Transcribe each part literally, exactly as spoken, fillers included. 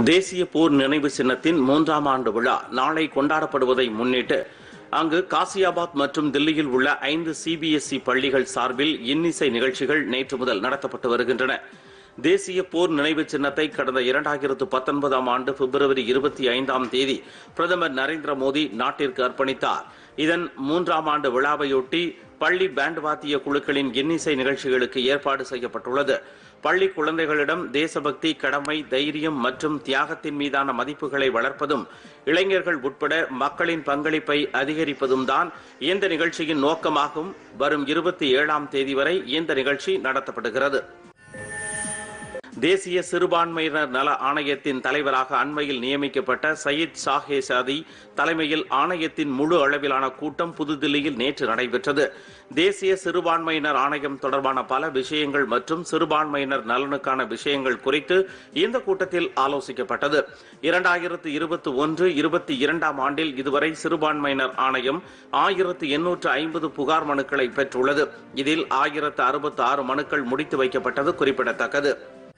தேசிய போர் நினைவு சின்னத்தின் மூன்றாம் ஆண்டு விழா நாளை கொண்டாடப்படுவதை முன்னிட்டு அங்கு காசியாபாத் மற்றும் தில்லியில் உள்ள ஐந்து சிபிஎஸ்இ பள்ளிகள் சார்பில் இன்னிசை நிகழ்ச்சிகள் நேற்று முதல் நடத்தப்பட்டு வருகின்றன. தேசிய போர் நினைவு சின்னத்தை கடந்த இரண்டாயிரத்து பத்தொன்பதாம் ஆண்டு பிப்ரவரி இருபத்தி ஐந்தாம் தேதி பிரதமர் நரேந்திர மோடி நாட்டிற்கு அர்ப்பணித்தார். இதன் மூன்றாம் ஆண்டு விழாவையொட்டி பள்ளி பேண்ட் வாத்திய குழுக்களின் இன்னிசை நிகழ்ச்சிகளுக்கு ஏற்பாடு செய்யப்பட்டுள்ளது. பள்ளி குழந்தைகளிடம் தேசபக்தி, கடமை, தைரியம் மற்றும் தியாகத்தின் மீதான மதிப்புகளை வளர்ப்பதும் இளைஞர்கள் உட்பட மக்களின் பங்களிப்பை அதிகரிப்பதும் தான் இந்த நிகழ்ச்சியின் நோக்கமாகும். வரும் இருபத்தி ஏழாம் தேதி வரை இந்த நிகழ்ச்சி நடத்தப்படுகிறது. தேசிய சிறுபான்மையினர் நல ஆணையத்தின் தலைவராக அண்மையில் நியமிக்கப்பட்ட சயீத் ஷாஹேசாதி தலைமையில் ஆணையத்தின் முழு அளவிலான கூட்டம் புதுதில்லியில் நேற்று நடைபெற்றது. தேசிய சிறுபான்மையினர் ஆணையம் தொடர்பான பல விஷயங்கள் மற்றும் சிறுபான்மையினர் நலனுக்கான விஷயங்கள் குறித்து இந்த கூட்டத்தில் ஆலோசிக்கப்பட்டது. இரண்டாயிரத்து இருபத்தி ஒன்று இருபத்தி இரண்டாம் ஆண்டில் இதுவரை சிறுபான்மையினர் ஆணையம் ஆயிரத்து எண்ணூற்று ஐம்பது புகார் மனுக்களை பெற்றுள்ளது. இதில் ஆயிரத்து அறுபத்தி ஆறு மனுக்கள் முடித்து வைக்கப்பட்டது குறிப்பிடத்தக்கது.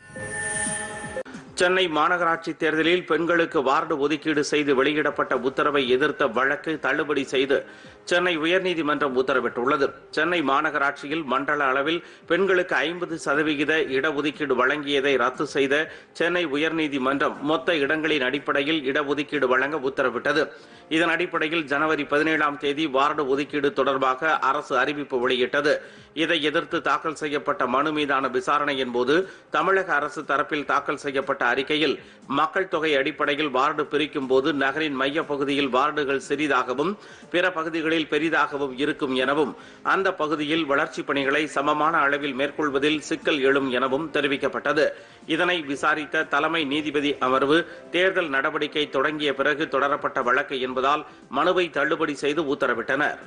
சென்னை மாநகராட்சி தேர்தலில் பெண்களுக்கு வார்டு ஒதுக்கீடு செய்து வெளியிடப்பட்ட உத்தரவை எதிர்த்த வழக்கு தள்ளுபடி செய்து சென்னை உயர்நீதிமன்றம் உத்தரவிட்டுள்ளது. சென்னை மாநகராட்சியில் மண்டல அளவில் பெண்களுக்கு ஐம்பது சதவிகித இடஒதுக்கீடு வழங்கியதை ரத்து செய்த சென்னை உயர்நீதிமன்றம் மொத்த இடங்களின் அடிப்படையில் இடஒதுக்கீடு வழங்க உத்தரவிட்டது. இதன் அடிப்படையில் ஜனவரி பதினேழாம் தேதி வார்டு ஒதுக்கீடு தொடர்பாக அரசு அறிவிப்பு வெளியிட்டது. இதை எதிர்த்து தாக்கல் செய்யப்பட்ட மனு மீதான விசாரணையின் போது தமிழக அரசு தரப்பில் தாக்கல் செய்யப்பட்ட அறிக்கையில் மக்கள் தொகை அடிப்படையில் வார்டு பிரிக்கும் போது நகரின் மைய பகுதியில் வார்டுகள் சிறிதாகவும் பிற பகுதிகளில் பெரிதாகவும் இருக்கும் எனவும் அந்த பகுதியில் வளர்ச்சிப் பணிகளை சமமான அளவில் மேற்கொள்வதில் சிக்கல் எழும் எனவும் தெரிவிக்கப்பட்டது. இதனை விசாரித்த தலைமை நீதிபதி அமர்வு தேர்தல் நடவடிக்கை தொடங்கிய பிறகு தொடரப்பட்ட வழக்கு என்பதால் மனுவை தள்ளுபடி செய்து உத்தரவிட்டனர்.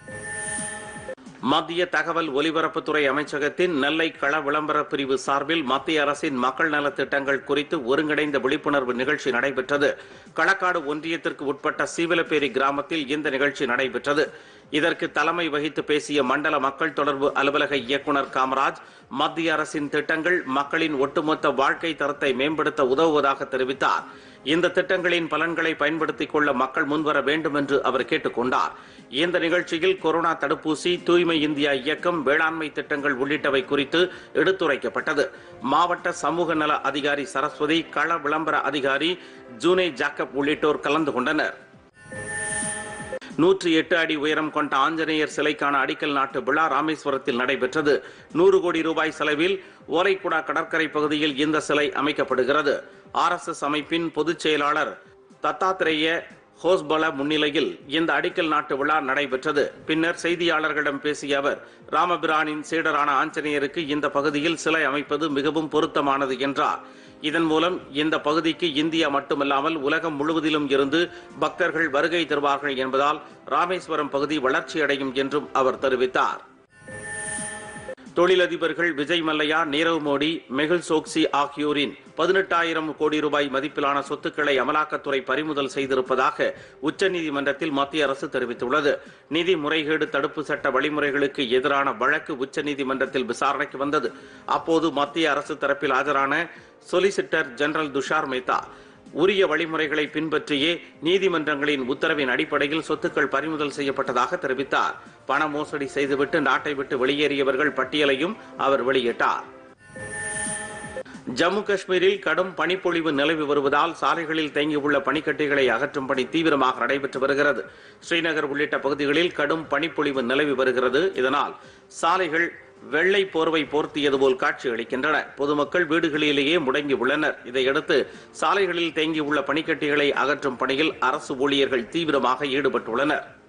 மத்திய தகவல் ஒலிபரப்புத்துறை அமைச்சகத்தின் நெல்லை கள விளம்பர பிரிவு சார்பில் மத்திய அரசின் மக்கள் நலத் திட்டங்கள் குறித்து ஒருங்கிணைந்த விழிப்புணர்வு நிகழ்ச்சி நடைபெற்றது. களக்காடு ஒன்றியத்திற்கு உட்பட்ட சீவலப்பேரி கிராமத்தில் இந்த நிகழ்ச்சி நடைபெற்றது. இதற்கு தலைமை வகித்து பேசிய மண்டல மக்கள் தொடர்பு அலுவலக இயக்குநர் காமராஜ், மத்திய அரசின் திட்டங்கள் மக்களின் ஒட்டுமொத்த வாழ்க்கை தரத்தை மேம்படுத்த உதவுவதாக தெரிவித்தார். இந்த திட்டங்களின் பலன்களை பயன்படுத்திக் கொள்ள மக்கள் முன்வர வேண்டும் என்று அவர் கேட்டுக் கொண்டார். இந்த நிகழ்ச்சியில் கொரோனா தடுப்பூசி, தூய்மை இந்தியா இயக்கம், வேளாண்மை திட்டங்கள் உள்ளிட்டவை குறித்து எடுத்துரைக்கப்பட்டது. மாவட்ட சமூக நல அதிகாரி சரஸ்வதி, கள விளம்பர அதிகாரி ஜூனே ஜாக்கப் உள்ளிட்டோர் கலந்து கொண்டனர். நூற்றி எட்டு அடி உயரம் கொண்ட ஆஞ்சநேயர் சிலைக்கான அடிக்கல் நாட்டு விழா ராமேஸ்வரத்தில் நடைபெற்றது. நூறு கோடி ரூபாய் செலவில் ஓலைக்குடா கடற்கரை பகுதியில் இந்த சிலை அமைக்கப்படுகிறது. ஆர் எஸ் எஸ் அமைப்பின் பொதுச் செயலாளர் தத்தாத்திரேய ஹோஸ்பல முன்னிலையில் இந்த அடிக்கல் நாட்டு விழா நடைபெற்றது. பின்னர் செய்தியாளர்களிடம் பேசிய அவர், ராமபிரானின் சீடரான ஆஞ்சநேயருக்கு இந்த பகுதியில் சிலை அமைப்பது மிகவும் பொருத்தமானது என்றார். இதன் மூலம் இந்த பகுதிக்கு இந்தியா மட்டுமல்லாமல் உலகம் முழுவதிலும் இருந்து பக்தர்கள் வருகை தருவார்கள் என்பதால் ராமேஸ்வரம் பகுதி வளர்ச்சியடையும் என்றும் அவர் தெரிவித்தார். தொழிலதிபர்கள் விஜய் மல்லையா, நீரவ் மோடி, மெகுல் சோக்சி ஆகியோரின் பதினெட்டாயிரம் கோடி ரூபாய் மதிப்பிலான சொத்துக்களை அமலாக்கத்துறை பறிமுதல் செய்திருப்பதாக உச்சநீதிமன்றத்தில் மத்திய அரசு தெரிவித்துள்ளது. நிதி முறைகேடு தடுப்பு சட்ட வழிமுறைகளுக்கு எதிரான வழக்கு உச்சநீதிமன்றத்தில் விசாரணைக்கு வந்தது. அப்போது மத்திய அரசு தரப்பில் ஆஜரான சொலிசிட்டர் ஜெனரல் துஷார் மேத்தா, உரிய வழிமுறைகளை பின்பற்றியே நீதிமன்றங்களின் உத்தரவின் அடிப்படையில் சொத்துக்கள் பறிமுதல் செய்யப்பட்டதாக தெரிவித்தார். பண மோசடி செய்துவிட்டு நாட்டை விட்டு வெளியேறியவர்கள் பட்டியலையும் அவர் வெளியிட்டார். ஜம்மு காஷ்மீரில் கடும் பனிப்பொழிவு நிலவி வருவதால் சாலைகளில் தேங்கியுள்ள பனிக்கட்டிகளை அகற்றும் பணி தீவிரமாக நடைபெற்று வருகிறது. ஸ்ரீநகர் உள்ளிட்ட பகுதிகளில் கடும் பனிப்பொழிவு நிலவி வருகிறது. இதனால் சாலைகள் வெள்ளை போர்வை போர்த்தியது போல் காட்சி அளிக்கின்றன. பொதுமக்கள் வீடுகளிலேயே முடங்கி உள்ளனர். இதையடுத்து சாலைகளில் தேங்கியுள்ள பனிக்கட்டிகளை அகற்றும் பணியில் அரசு ஊழியர்கள் தீவிரமாக ஈடுபட்டுள்ளனர்.